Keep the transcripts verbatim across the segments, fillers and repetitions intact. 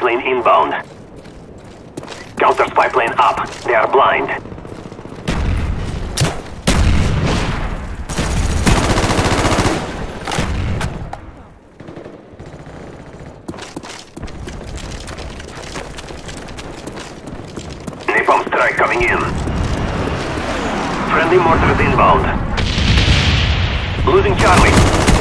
plane inbound. Counter spy plane up. They are blind. Napalm strike coming in. Friendly mortars inbound. Losing Charlie.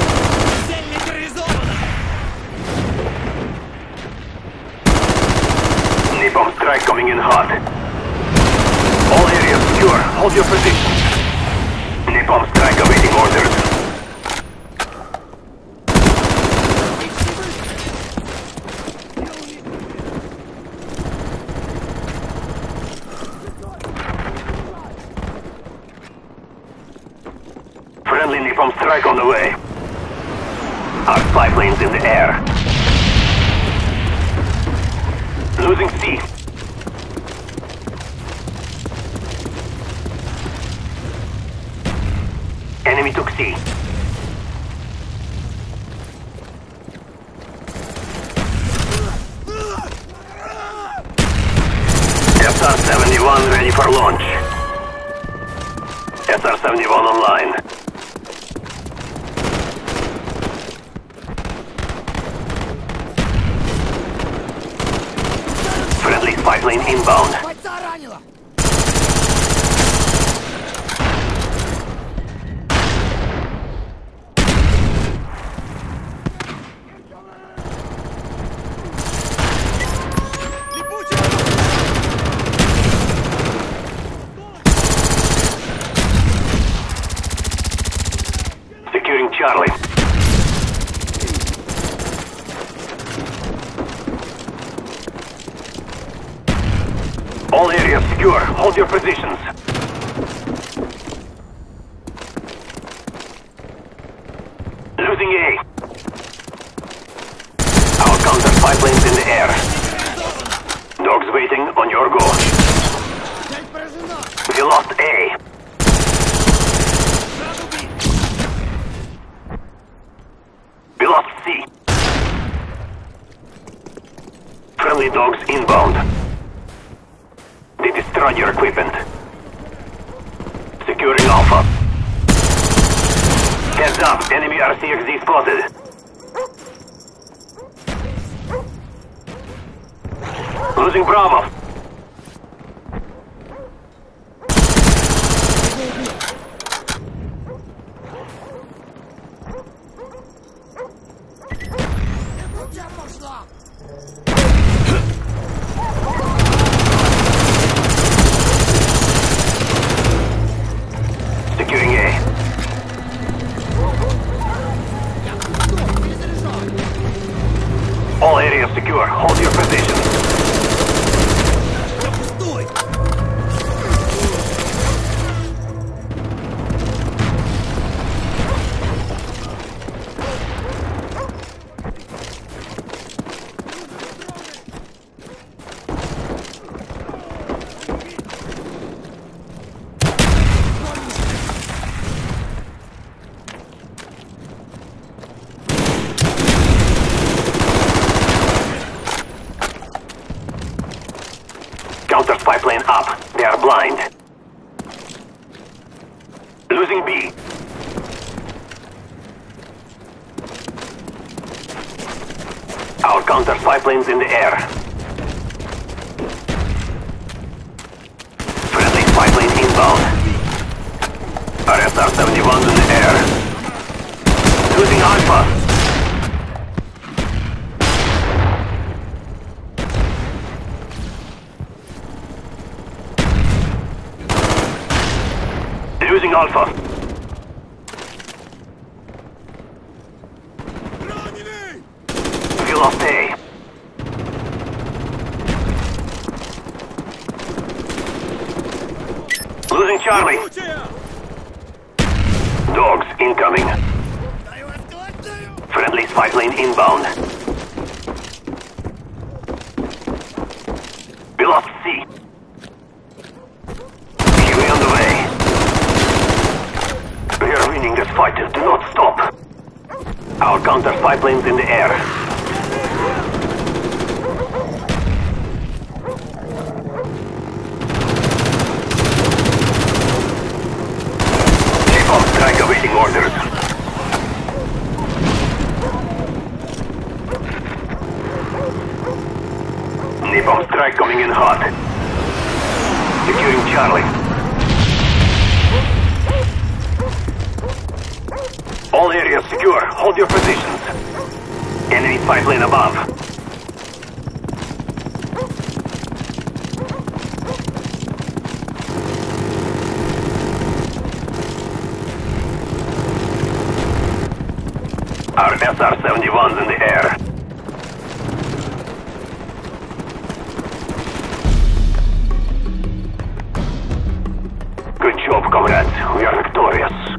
Napalm strike coming in hot. All areas secure. Hold your position. Napalm strike awaiting orders. Friendly napalm strike on the way. Our spy planes in the air. Losing C. Enemy took C. S R seventy-one ready for launch. S R seventy-one online. Friendly spy plane inbound. Securing Charlie. All areas secure. Hold your positions. Losing A. Our counter spy planes in the air. Dogs waiting on your go. We lost A. We lost C. Friendly dogs inbound. They destroyed your equipment. Securing Alpha. Heads up, enemy R C X D spotted. Losing Bravo. Securing A. All areas secure. Hold your position. Counter spy plane up. They are blind. Losing B. Our counter spy planes in the air. Friendly spy plane inbound. Our S R seventy-one in the air. Losing Alpha. Losing Alpha. We lost A. Losing Charlie. Dogs incoming. Friendly spy plane inbound. We lost C. Kiwi on the way. We are winning this fight. Do not stop. Our counter spy planes in the air. orders. Napalm strike coming in hot. Securing Charlie. All areas secure. Hold your positions. Enemy five lane above. Our S R seventy-one's in the air. Good job, comrades. We are victorious.